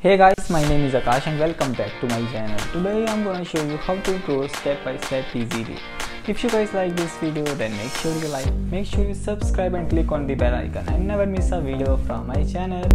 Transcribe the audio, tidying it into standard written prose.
Hey guys, my name is Akash and welcome back to my channel. Today I'm gonna show you how to grow step by step easily. If you guys like this video, then make sure you like, make sure you subscribe and click on the bell icon and never miss a video from my channel.